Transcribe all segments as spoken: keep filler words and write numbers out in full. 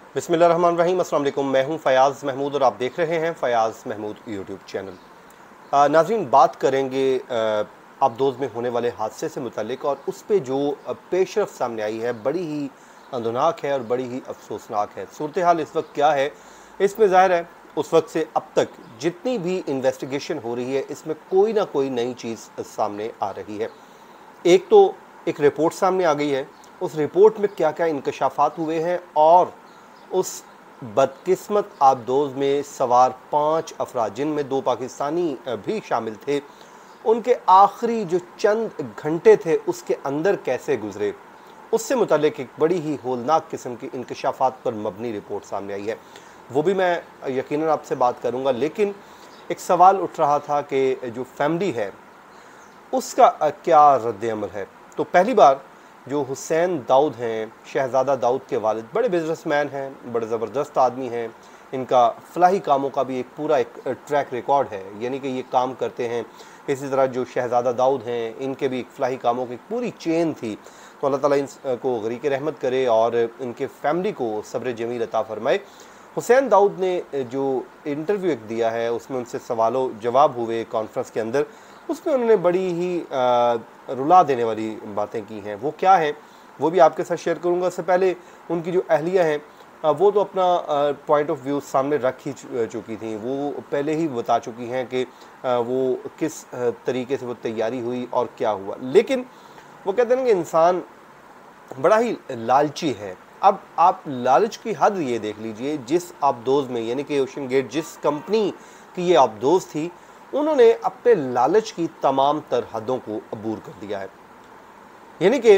बिस्मिल्लाहिर्रहमानिर्रहीम। अस्सलाम वालेकुम। मैं हूं फ़याज़ महमूद और आप देख रहे हैं फ़याज़ महमूद यूट्यूब चैनल। आ, नाज़रीन, बात करेंगे आबदोज़ में होने वाले हादसे से मुतल्लिक, और उस पे जो पेशरफ सामने आई है बड़ी ही अंदोनाक है और बड़ी ही अफसोसनाक है। सूरत हाल इस वक्त क्या है, इसमें ज़ाहिर है उस वक्त से अब तक जितनी भी इन्वेस्टिगेशन हो रही है इसमें कोई ना कोई नई चीज़ सामने आ रही है। एक तो एक रिपोर्ट सामने आ गई है, उस रिपोर्ट में क्या क्या इंकशाफात हुए हैं, और उस बदकिस्मत आबदोज़ में सवार पाँच अफराद जिनमें दो पाकिस्तानी भी शामिल थे, उनके आखिरी जो चंद घंटे थे उसके अंदर कैसे गुजरे, उससे मुतल्लिक एक बड़ी ही होलनाक किस्म की इंकशाफात पर मबनी रिपोर्ट सामने आई है। वो भी मैं यकीनन आपसे बात करूँगा, लेकिन एक सवाल उठ रहा था कि जो फैमिली है उसका क्या रद्द-ए-अमल है। तो पहली बार जो हुसैन दाऊद हैं, शहज़ादा दाऊद के वालिद, बड़े बिजनेसमैन हैं, बड़े ज़बरदस्त आदमी हैं, इनका फलाही कामों का भी एक पूरा एक ट्रैक रिकॉर्ड है, यानी कि ये काम करते हैं। इसी तरह जो शहज़ादा दाऊद हैं, इनके भी एक फलाही कामों की पूरी चेन थी। तो अल्लाह ताला इनको गरीक रहमत करे और इनके फैमिली को सब्र जमील अता फ़रमाए। हुसैन दाऊद ने जो इंटरव्यू एक दिया है, उसमें उनसे सवालों जवाब हुए कॉन्फ्रेंस के अंदर, उसमें उन्होंने बड़ी ही आ, रुला देने वाली बातें की हैं। वो क्या है वो भी आपके साथ शेयर करूंगा। उससे पहले उनकी जो अहलिया हैं वो तो अपना पॉइंट ऑफ व्यू सामने रख ही चुकी थी। वो पहले ही बता चुकी हैं कि वो किस तरीके से वो तैयारी हुई और क्या हुआ। लेकिन वो कहते हैं कि इंसान बड़ा ही लालची है। अब आप लालच की हद ये देख लीजिए, जिस आबदोज़ में यानी कि ओशन गेट जिस कंपनी की ये आबदोज़ थी, उन्होंने अपने लालच की तमाम तर हदों को अबूर कर दिया है। यानी कि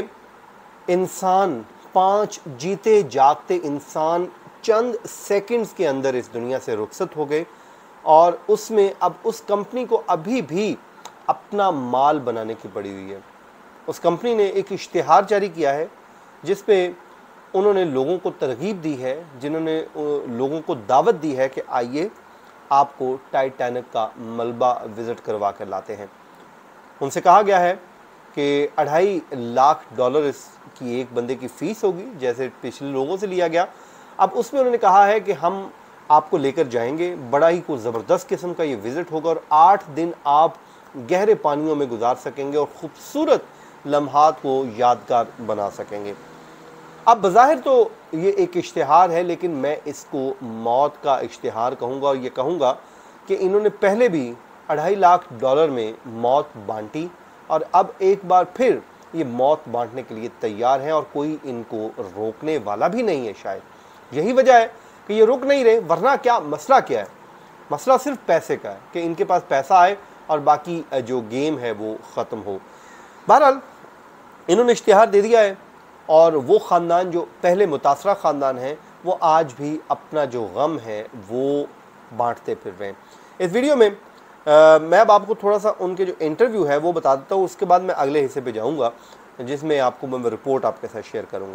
इंसान, पांच जीते जागते इंसान चंद सेकंड्स के अंदर इस दुनिया से रुखसत हो गए, और उसमें अब उस कंपनी को अभी भी अपना माल बनाने की पड़ी हुई है। उस कंपनी ने एक इश्तिहार जारी किया है जिस पे उन्होंने लोगों को तरगीब दी है, जिन्होंने लोगों को दावत दी है कि आइए आपको टाइटैनिक का मलबा विज़िट करवा कर लाते हैं। उनसे कहा गया है कि अढ़ाई लाख डॉलर इसकी एक बंदे की फ़ीस होगी, जैसे पिछले लोगों से लिया गया। अब उसमें उन्होंने कहा है कि हम आपको लेकर जाएंगे, बड़ा ही कोई ज़बरदस्त किस्म का ये विज़िट होगा, और आठ दिन आप गहरे पानियों में गुजार सकेंगे और ख़ूबसूरत लम्हात को यादगार बना सकेंगे। अब बज़ाहिर तो ये एक इश्तिहार है, लेकिन मैं इसको मौत का इश्तिहार कहूँगा, और ये कहूँगा कि इन्होंने पहले भी अढ़ाई लाख डॉलर में मौत बांटी, और अब एक बार फिर ये मौत बांटने के लिए तैयार हैं, और कोई इनको रोकने वाला भी नहीं है। शायद यही वजह है कि ये रुक नहीं रहे, वरना क्या मसला क्या है? मसला सिर्फ पैसे का है कि इनके पास पैसा आए और बाकी जो गेम है वो ख़त्म हो। बहरहाल इन्होंने इश्तिहार दे दिया है, और वो ख़ानदान जो पहले मुतासरा ख़ानदान है वो आज भी अपना जो गम है वो बांटते फिर रहे हैं। इस वीडियो में आ, मैं अब आपको थोड़ा सा उनके जो इंटरव्यू है वो बता देता हूँ, उसके बाद मैं अगले हिस्से पे जाऊँगा जिसमें आपको मैं रिपोर्ट आपके साथ शेयर करूँगा।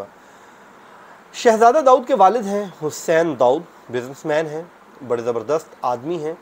शहज़ादा दाऊद के वालिद हैं हुसैन दाऊद, बिजनेसमैन हैं, बड़े ज़बरदस्त आदमी हैं।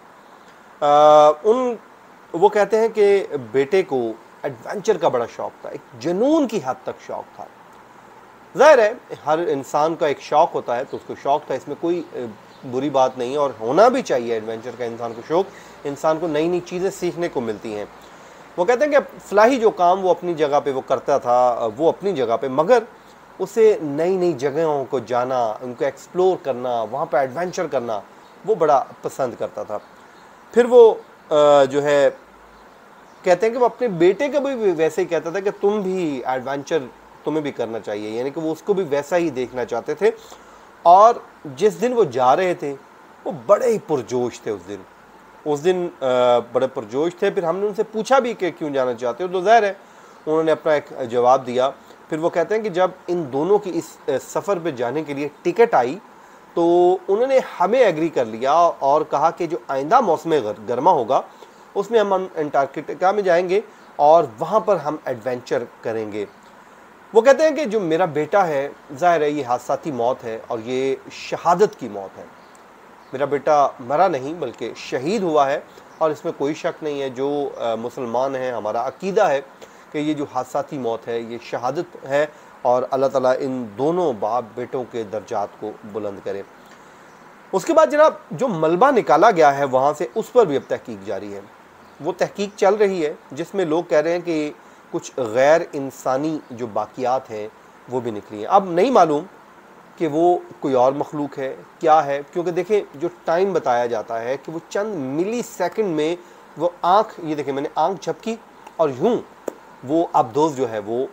उन वो कहते हैं कि बेटे को एडवेंचर का बड़ा शौक़ था, एक जुनून की हद तक शौक़ था। ज़ाहिर है हर इंसान का एक शौक़ होता है, तो उसको शौक़ था, इसमें कोई बुरी बात नहीं है, और होना भी चाहिए एडवेंचर का इंसान को शौक़। इंसान को नई नई चीज़ें सीखने को मिलती हैं। वो कहते हैं कि फलाही जो काम वो अपनी जगह पे वो करता था, वो अपनी जगह पे, मगर उसे नई नई जगहों को जाना, उनको एक्सप्लोर करना, वहाँ पर एडवेंचर करना वो बड़ा पसंद करता था। फिर वो जो है कहते हैं कि वो अपने बेटे का भी वैसे ही कहता था कि तुम भी एडवेंचर तुम्हें भी करना चाहिए, यानी कि वो उसको भी वैसा ही देखना चाहते थे। और जिस दिन वो जा रहे थे वो बड़े ही पुरजोश थे। उस दिन उस दिन बड़े पुरजोश थे। फिर हमने उनसे पूछा भी कि क्यों जाना चाहते हो, तो ज़ाहिर है उन्होंने अपना एक जवाब दिया। फिर वो कहते हैं कि जब इन दोनों की इस सफ़र पे जाने के लिए टिकट आई तो उन्होंने हमें एग्री कर लिया और कहा कि जो आइंदा मौसम गर्मा होगा उसमें हम अंटार्कटिका में जाएंगे और वहाँ पर हम एडवेंचर करेंगे। वो कहते हैं कि जो मेरा बेटा है, ज़ाहिर है ये हादसाती मौत है और ये शहादत की मौत है। मेरा बेटा मरा नहीं बल्कि शहीद हुआ है, और इसमें कोई शक नहीं है। जो आ, मुसलमान हैं, हमारा अकीदा है कि ये जो हादसाती मौत है ये शहादत है, और अल्लाह ताला इन दोनों बाप बेटों के दर्जात को बुलंद करे। उसके बाद जनाब जो मलबा निकाला गया है वहाँ से, उस पर भी अब तहकीक जारी है। वो तहकीक चल रही है जिसमें लोग कह रहे हैं कि कुछ गैर इंसानी जो बाकियात हैं वो भी निकली हैं। अब नहीं मालूम कि वो कोई और मखलूक है, क्या है, क्योंकि देखें जो टाइम बताया जाता है कि वो चंद मिली सेकेंड में वो आँख, ये देखें मैंने आँख झपकी और यूँ वो आबदोज़ जो है वो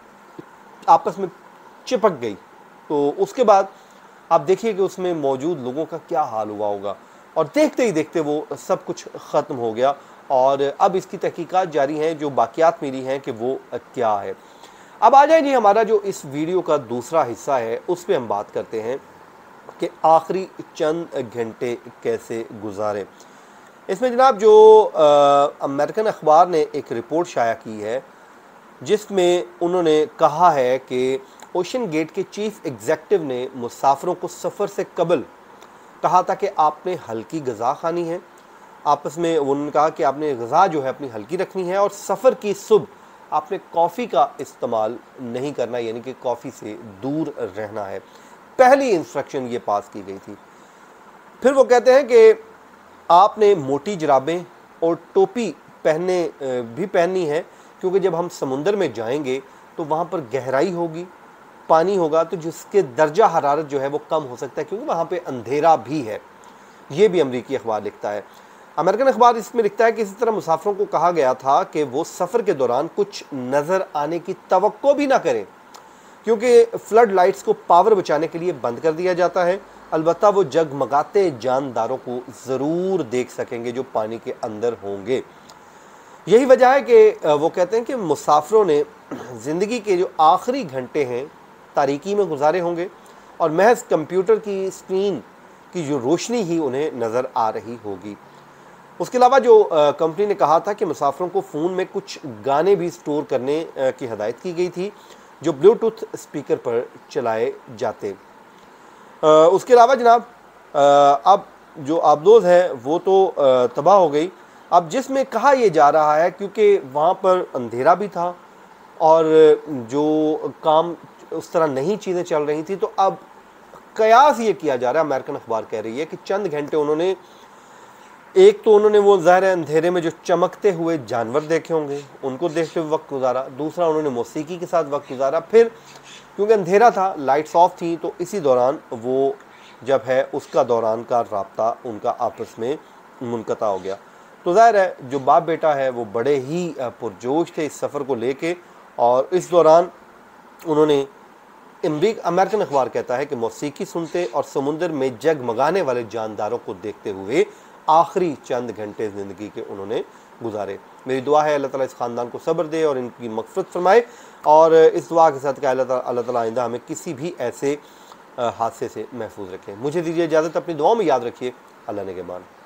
आपस में चिपक गई। तो उसके बाद आप देखिए कि उसमें मौजूद लोगों का क्या हाल हुआ होगा, और देखते ही देखते वो सब कुछ ख़त्म हो गया। और अब इसकी तहकीकात जारी हैं, जो बाकियात मिली हैं कि वो क्या है। अब आ जाए जी हमारा जो इस वीडियो का दूसरा हिस्सा है, उस पर हम बात करते हैं कि आखिरी चंद घंटे कैसे गुजारे। इसमें जनाब जो अमेरिकन अखबार ने एक रिपोर्ट शाया की है जिसमें उन्होंने कहा है कि ओशन गेट के चीफ एग्जेक्टिव ने मुसाफिरों को सफ़र से कबल कहा था कि आपने हल्की ग़िज़ा खानी है। आपस में उन्होंने कहा कि आपने ग़िज़ा जो है अपनी हल्की रखनी है, और सफ़र की सुबह आपने कॉफ़ी का इस्तेमाल नहीं करना, यानी कि कॉफ़ी से दूर रहना है। पहली इंस्ट्रक्शन ये पास की गई थी। फिर वो कहते हैं कि आपने मोटी जुराबें और टोपी पहनने भी पहननी है, क्योंकि जब हम समुंदर में जाएंगे तो वहाँ पर गहराई होगी, पानी होगा, तो जिसके दर्जा हरारत जो है वो कम हो सकता है, क्योंकि वहाँ पे अंधेरा भी है। ये भी अमरीकी अखबार लिखता है। अमेरिकन अखबार इसमें लिखता है कि इसी तरह मुसाफिरों को कहा गया था कि वो सफ़र के दौरान कुछ नज़र आने की तवक्को भी ना करें, क्योंकि फ्लड लाइट्स को पावर बचाने के लिए बंद कर दिया जाता है। अलबत्ता वो जगमगाते जानदारों को ज़रूर देख सकेंगे जो पानी के अंदर होंगे। यही वजह है कि वो कहते हैं कि मुसाफिरों ने ज़िंदगी के जो आखिरी घंटे हैं तारीकी में गुजारे होंगे, और महज कंप्यूटर की स्क्रीन की जो रोशनी ही उन्हें नज़र आ रही होगी। उसके अलावा जो कंपनी ने कहा था कि मुसाफिरों को फ़ोन में कुछ गाने भी स्टोर करने आ, की हिदायत की गई थी जो ब्लूटूथ स्पीकर पर चलाए जाते। आ, उसके अलावा जनाब अब जो आबदोज़ है वो तो तबाह हो गई। अब जिसमें कहा यह जा रहा है, क्योंकि वहाँ पर अंधेरा भी था और जो काम उस तरह नहीं चीज़ें चल रही थी, तो अब कयास ये किया जा रहा है, अमेरिकन अखबार कह रही है कि चंद घंटे उन्होंने, एक तो उन्होंने वो ज़ाहिर अंधेरे में जो चमकते हुए जानवर देखे होंगे उनको देखते हुए वक्त गुजारा, दूसरा उन्होंने मौसीकी के साथ वक्त गुजारा, फिर क्योंकि अंधेरा था, लाइट्स ऑफ थी, तो इसी दौरान वो जब है उसका दौरान का राब्ता उनका आपस में मुनक़ता हो गया। तो ज़ाहिर है जो बाप बेटा है वो बड़े ही पुरजोश थे इस सफ़र को लेके, और इस दौरान उन्होंने, अमेरिकन अखबार कहता है कि मौसीकी सुनते और समुंदर में जगमगाने वाले जानदारों को देखते हुए आखिरी चंद घंटे ज़िंदगी के उन्होंने गुजारे। मेरी दुआ है अल्लाह ताला इस ख़ानदान को सब्र दे और इनकी मग़फ़िरत फरमाए, और इस दुआ के साथ कि अल्लाह ताला आइंदा हमें किसी भी ऐसे हादसे से महफूज रखें। मुझे दीजिए इजाज़त, अपनी दुआओं में याद रखिए। अल्लाह निगहबान।